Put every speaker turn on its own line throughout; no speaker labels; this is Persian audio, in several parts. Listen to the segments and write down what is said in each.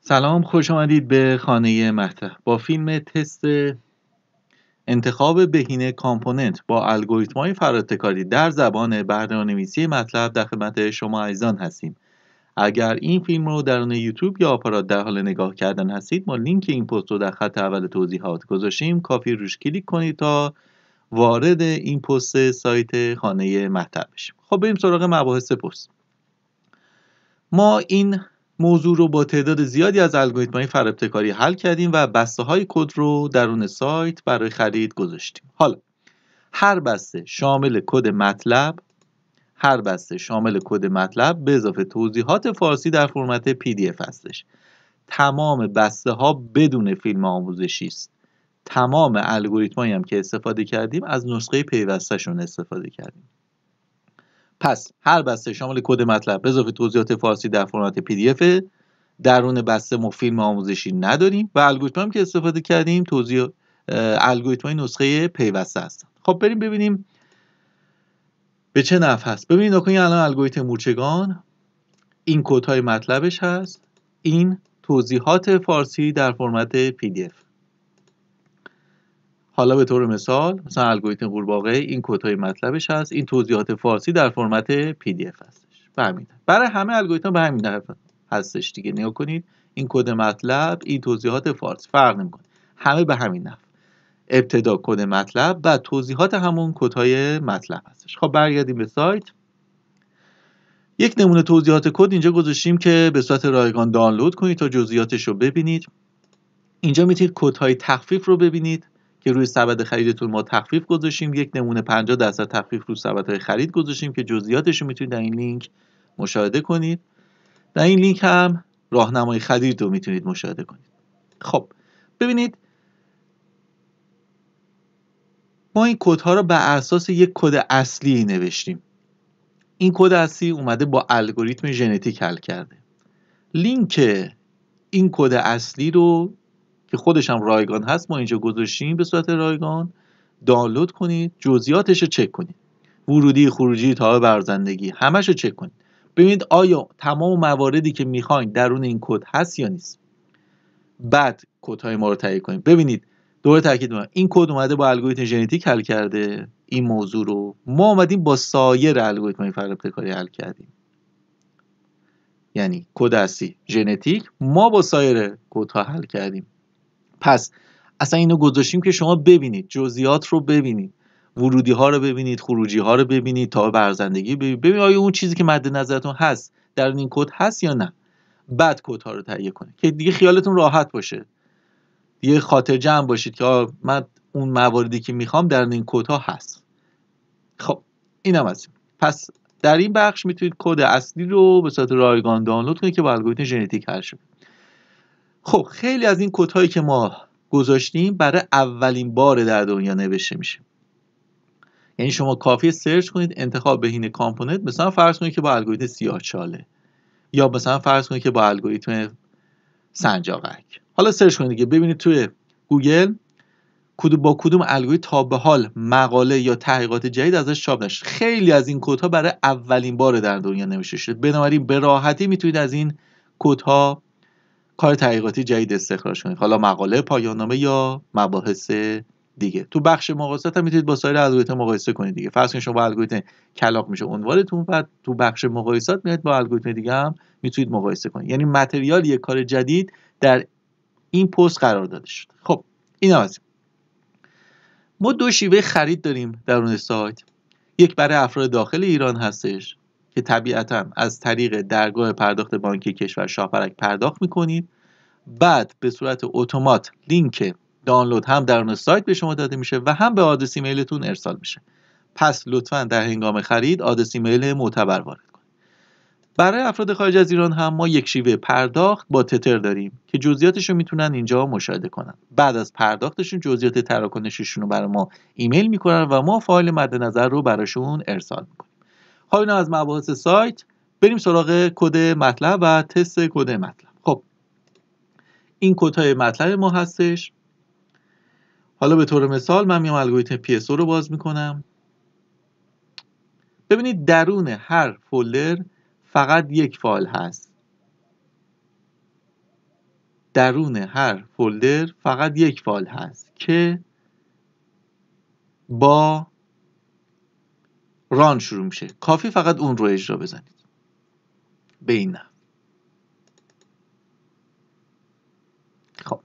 سلام، خوش آمدید به خانه مطلب. با فیلم تست انتخاب بهینه کامپوننت با الگوریتم‌های فراتکاری در زبان برنامه‌نویسی مطلب در خدمت شما عزیزان هستیم. اگر این فیلم رو درون یوتیوب یا آپارات در حال نگاه کردن هستید، ما لینک این پست رو در خط اول توضیحات گذاشتیم. کافی روش کلیک کنید تا وارد این پست سایت خانه مطلب بشیم. خب بریم سراغ مباحث پست. ما این موضوع رو با تعداد زیادی از الگوریتم‌های فرابطکاری حل کردیم و بسته‌های کد رو درون سایت برای خرید گذاشتیم. حالا هر بسته شامل کد مطلب به اضافه توضیحات فارسی در فرمت PDF هستش. تمام بسته ها بدون فیلم آموزشی است. تمام الگوریتمایی هم که استفاده کردیم از نسخه پیوسته‌شون استفاده کردیم. پس هر بسته شامل کد مطلب به اضافه توضیحات فارسی در فرمت PDF. درون بسته ما فیلم آموزشی نداریم و الگوریتم هم که استفاده کردیم الگوریتم‌های نسخه پیوسته هستن. خب بریم ببینیم به چه نفع هست. ببینید نکنید الان الگوریتم مورچگان این کدهای مطلبش هست، این توضیحات فارسی در فرمت PDF. حالا به طور مثال مثلا الگوریتم قورباغه این کدهای مطلبش هست، این توضیحات فارسی در فرمت PDF هستش. برای همه الگوریتم به همین نحو هستش دیگه. نگاه کنید این کد مطلب، این توضیحات فارسی فرق نمیکنه، همه به همین نحو. ابتدا کد مطلب و توضیحات همون کدهای مطلب هستش. خب برگردیم به سایت. یک نمونه توضیحات کد اینجا گذاشتیم که به صورت رایگان دانلود کنید تا جزئیاتش رو ببینید. اینجا میتونید کدهای تخفیف رو ببینید که روی سبد خریدتون ما تخفیف گذاشتیم. یک نمونه 50% تخفیف رو سبدهای خرید گذاشتیم که جزئیاتش رو میتونید در این لینک مشاهده کنید. در این لینک هم راهنمای خرید رو میتونید مشاهده کنید. خب ببینید ما این کدها رو بر اساس یک کد اصلی نوشتیم. این کد اصلی اومده با الگوریتم ژنتیک حل کرده. لینک این کد اصلی رو که خودش هم رایگان هست ما اینجا گذاشتیم به صورت رایگان. دانلود کنید، جزئیاتش رو چک کنید، ورودی خروجی تابع برازندگی همش رو چک کنید. ببینید آیا تمام مواردی که میخواین درون این کد هست یا نیست. بعد کدهای ما رو تایید کنید. ببینید دوباره تاکید میکنم این کد اومده با الگوریتم ژنتیک حل کرده. این موضوع رو ما اومدیم با سایر الگوریتم‌های فرابطکاری حل کردیم. یعنی کد اصلی ژنتیک ما با سایر کدها حل کردیم. پس اصلا اینو گذاشتیم که شما ببینید، جزئیات رو ببینید، ورودی ها رو ببینید، خروجی ها رو ببینید، تا برزندگی ببینید آیا اون چیزی که مد نظرتون هست در این کد هست یا نه. بعد کد ها رو تهیه کنید که دیگه خیالتون راحت باشه، دیگه خاطر جمع باشید که من اون مواردی که میخوام در این کد ها هست. خب اینم از این. پس در این بخش میتونید کد اصلی رو به صورت رایگان دانلود کنید که با الگوریتم ژنتیک حل شده. خب خیلی از این کدهایی که ما گذاشتیم برای اولین بار در دنیا نوشته میشه. یعنی شما کافیه سرچ کنید انتخاب بهینه کامپوننت، مثلا فرض کنید که با الگوریتم سیاه‌چاله یا مثلا فرض کنید که با الگوریتم سنجاقک. حالا سرچ کنید دیگه، ببینید توی گوگل با کدوم الگوریتم تا به حال مقاله یا تحقیقات جدید ازش چاپ نشده. خیلی از این کدها برای اولین بار در دنیا نوشته شده. بنابراین به راحتی میتونید از این کدها کار تحقیقاتی جدید استخراج کنید، حالا مقاله پایان‌نامه یا مباحث دیگه. تو بخش مقایسات هم میتونید با سایر الگوریتم مقایسه کنید دیگه. فرض کنید شما با الگوریتم کلاغ میشه عنوانتون، بعد تو بخش مقایسات میاد با الگوریتم دیگه هم میتونید مقایسه کنید. یعنی متریال یک کار جدید در این پست قرار داده شد. خب این از ما دو شیوه خرید داریم درون سایت. یک برای افراد داخل ایران هستش که طبیعتاً از طریق درگاه پرداخت بانکی کشور شاپرک پرداخت میکنید، بعد به صورت اتومات لینک دانلود هم درون سایت به شما داده میشه و هم به آدرس ایمیلتون ارسال میشه. پس لطفاً در هنگام خرید آدرس ایمیل معتبر وارد کنید. برای افراد خارج از ایران هم ما یک شیوه پرداخت با تتر داریم که جزئیاتش رو میتونن اینجا مشاهده کنن. بعد از پرداختشون جزئیات تراکنششون رو برای ما ایمیل میکنن و ما فایل مد نظر رو براشون ارسال میکنیم. خب اینا از مباحث سایت. بریم سراغ کد مطلب و تست کد مطلب. خب این کدهای مطلب ما هستش. حالا به طور مثال من میام الگوریتم PSO رو باز میکنم. ببینید درون هر فولدر فقط یک فایل هست. درون هر فولدر فقط یک فایل هست که با ران شروع میشه. کافی فقط اون رو اجرا بزنید به این نحو. خب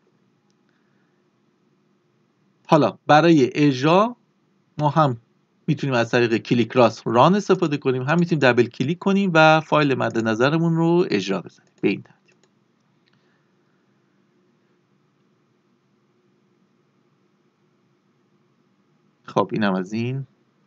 حالا برای اجرا ما هم میتونیم از طریق کلیک راست ران استفاده کنیم، هم میتونیم دبل کلیک کنیم و فایل مد نظرمون رو اجرا بزنیم به این ترتیب. خب اینم از این.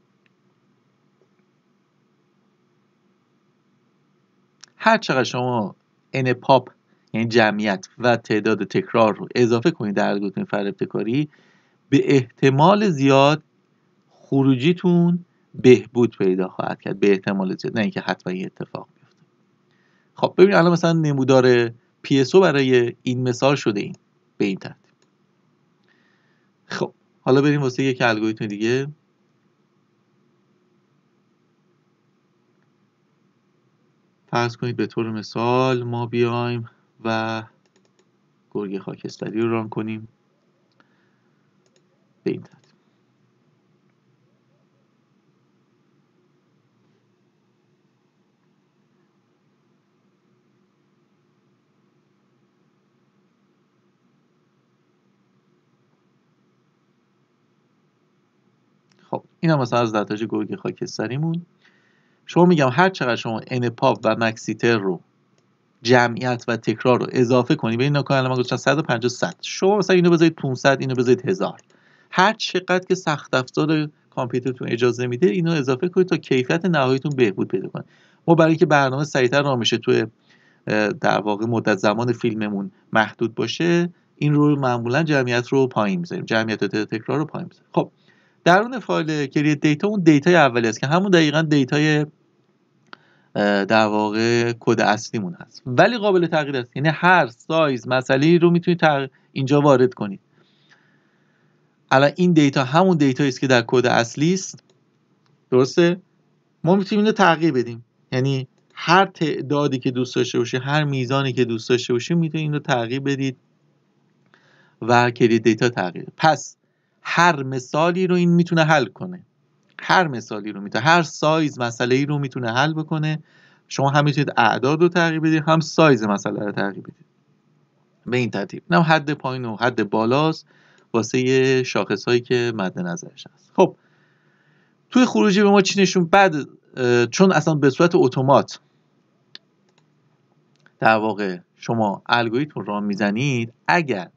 هر چقدر شما n پاپ یعنی جمعیت و تعداد تکرار رو اضافه کنید در الگوریتم فر ابتکاری، به احتمال زیاد خروجیتون بهبود پیدا خواهد کرد. به احتمال زیاد، نه اینکه حتما یه اتفاق بیفته. خب ببینید الان مثلا نمودار PSO برای این مثال شده این به این ترتیب. خب حالا بریم واسه یک الگوریتم دیگه. فرض کنید به طور مثال ما بیایم و گرگ خاکستری رو ران کنیم به این ترتیب. خب این هم مثلا از نتایج گرگ خاکستریمون. شما میگم هر چقدر شما n پاپ و مکسیتر رو جمعیت و تکرار رو اضافه کنی به این نکات، الان من گفتم 150 100، شما مثلا اینو بذارید 500، اینو بذارید 1000، هر چقدر که سخت افزار کامپیوترتون اجازه میده اینو اضافه کنید تا کیفیت نهاییتون بهبود پیدا کنه. ما برای اینکه برنامه سریعتر راه بشه، توی در واقع مدت زمان فیلممون محدود باشه، این رو معمولا جمعیت رو پایین میذاریم، جمعیت و تکرار رو پایین میذاریم. خب درون فایل کریت دیتا اون دیتای اولی است که همون دقیقاً دیتای در واقع کد اصلیمون هست، ولی قابل تغییر است. یعنی هر سایز مسئله رو میتونید اینجا وارد کنید. الان این دیتا همون دیتایی است که در کد اصلی است، درسته؟ ما میتونیم اینو تغییر بدیم، یعنی هر تعدادی که دوست داشته باشید، هر میزانی که دوست داشته باشید میتونید اینو تغییر بدید و کریت دیتا تغییر. پس هر مثالی رو این میتونه حل کنه، هر مثالی رو میتونه، هر سایز مسئله ای رو میتونه حل بکنه. شما هم میتونید اعداد رو تغییر بدید، هم سایز مسئله رو تغییر بدید به این ترتیب. نه حد پایین و حد بالاست واسه شاخص هایی که مد نظرش هست. خب توی خروجی به ما چی نشون؟ بعد چون اصلا به صورت اتومات در واقع شما الگوریتم رو میزنید، اگر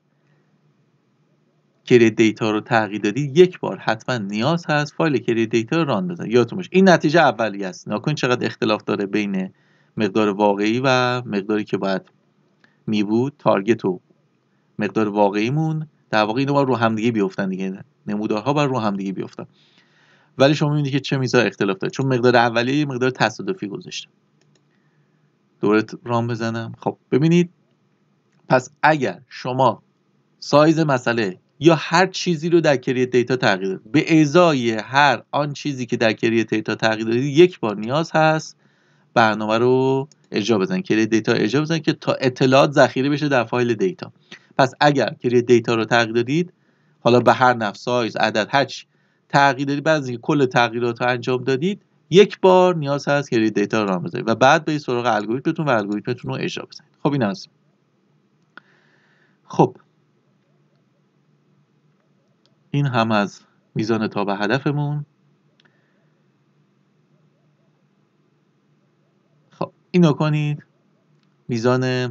کریت دیتا رو تغییر دادید یک بار حتما نیاز هست فایل کریت دیتا رو ران بزنید. یادتون باشه این نتیجه اولیه است. ناکنید چقدر اختلاف داره بین مقدار واقعی و مقداری که باید می بود. تارگت و مقدار واقعیمون در واقع اینا باید رو همدیگه بیافتن دیگه، نمودارها باید رو همدیگه بیافتن، ولی شما میبینید که چه میزان اختلاف داره چون مقدار اولیه مقدار تصادفی گذاشتم. دوباره ران بزنم. خب ببینید، پس اگر شما سایز مسئله یا هر چیزی رو در کریت دیتا تغییر دادید، به ازای هر آن چیزی که در کریت دیتا تغییر دادید یک بار نیاز هست برنامه رو اجرا بزنید، کریت دیتا اجرا بزنید که تا اطلاعات ذخیره بشه در فایل دیتا. پس اگر کریت دیتا رو تغییر دادید، حالا به هر نحو سایز عدد هر چی تغییر دادید، بعد از اینکه کل تغییرات رو انجام دادید یک بار نیاز هست کریت دیتا رو ران بزنید و بعد برید سراغ الگوریتمتون و الگوریتمتون رو اجرا بزنید. خب این است. خب این هم از میزان تا به هدفمون. خب اینو کنید، میزان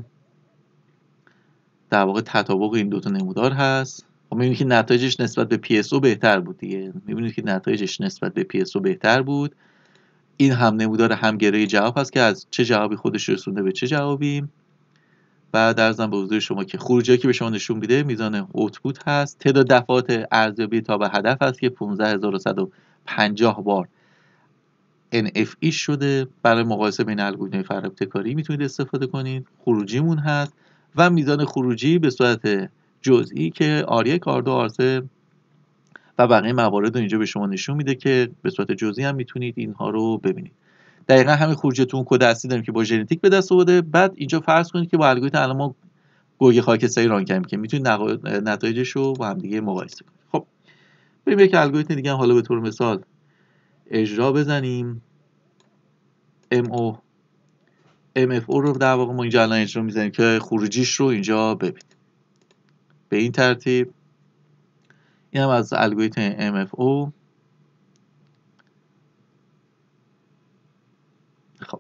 در واقع تطابق این دوتا نمودار هست. خب میبینید که نتایجش نسبت به PSO بهتر بود دیگه. میبینید که نتایجش نسبت به PSO بهتر بود. این هم نمودار همگرای جواب هست که از چه جوابی خودش رسونده به چه جوابی. و در ضمن به حضور شما که خروجی که به شما نشون میده میزان اوتپوت هست. تعداد دفعات ارزیابی تا به هدف هست که 15150 بار NFE شده. برای مقایسه بین الگوریتم فر ابتکاری میتونید استفاده کنید. خروجیمون هست و میزان خروجی به صورت جزئی که R1 R2 R3 و بقیه موارد رو اینجا به شما نشون میده که به صورت جزئی هم میتونید اینها رو ببینید. دقیقا همین خروجی تو اون کد اصلی داریم که با ژنتیک به دست آورده. بعد اینجا فرض کنید که با الگوریتم الان ما گوگل خاکستری ران کردیم که میتونید نتایجش رو با هم دیگه مقایسه کنید. خب بریم یک الگوریتم دیگه هم حالا به طور مثال اجرا بزنیم. MFO رو در واقع ما اینجا الان اجرا میزنیم که خروجیش رو اینجا ببینید. به این ترتیب این هم از الگوریتم MFO. خب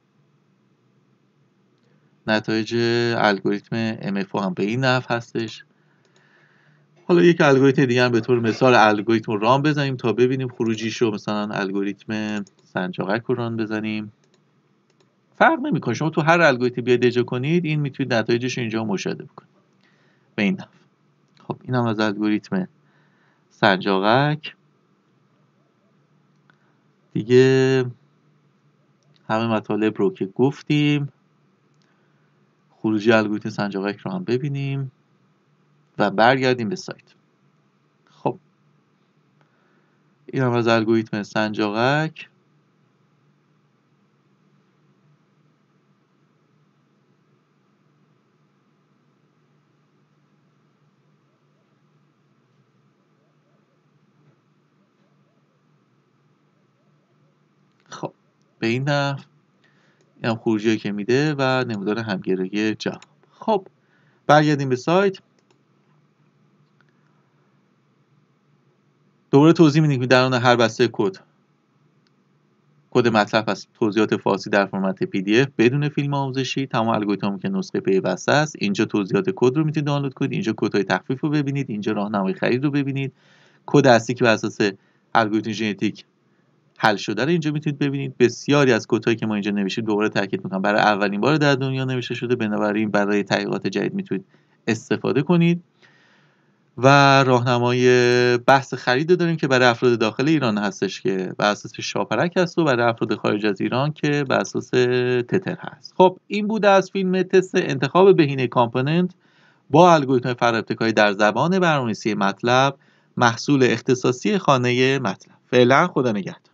نتایج الگوریتم MFO هم به این نحو هستش. حالا یک الگوریتم دیگه هم به طور مثال الگوریتم ران بزنیم تا ببینیم خروجیش رو. مثلا الگوریتم سنجاقک رو ران بزنیم. فرق نمیکنه، شما تو هر الگوریتم بیاید اجرا کنید این میتونید نتایجش رو اینجا مشاهده بکنید به این نحو. خب این هم از الگوریتم سنجاقک دیگه. همه مطالب رو که گفتیم، خروجی الگوریتم سنجاقک رو هم ببینیم و برگردیم به سایت. خب این هم از الگوریتم سنجاقک. خب به این نحو این هم خروجی که میده و نمودار همگرایی جواب. خب برگردیم به سایت. دوباره توضیح میدیم که درون هر بسته کد مطلب هست توضیحات فارسی در فرمت PDF بدون فیلم آموزشی. تمام الگوریتم که نسخه پیوسته است. اینجا توضیحات کد رو میتونید دانلود کنید. اینجا کدهای تخفیف رو ببینید. اینجا راهنمای خرید رو ببینید. کد اصلی که بر اساس الگوریتم ژنتیک حل شده رو اینجا میتونید ببینید. بسیاری از کدهایی که ما اینجا نوشتیم دوباره تاکید میکنم برای اولین بار در دنیا نوشته شده، بنابراین برای تحقیقات جدید میتونید استفاده کنید. و راهنمای بحث خرید داریم که برای افراد داخل ایران هستش که بر اساس شاپرک هست و برای افراد خارج از ایران که بر اساس تتر هست. خب این بوده از فیلم تست انتخاب بهینه کامپوننت با الگوریتم فرابطکایی در زبان برنامه‌نویسی مطلب، محصول اختصاصی خانه مطلب. فعلا خدا نگهدار.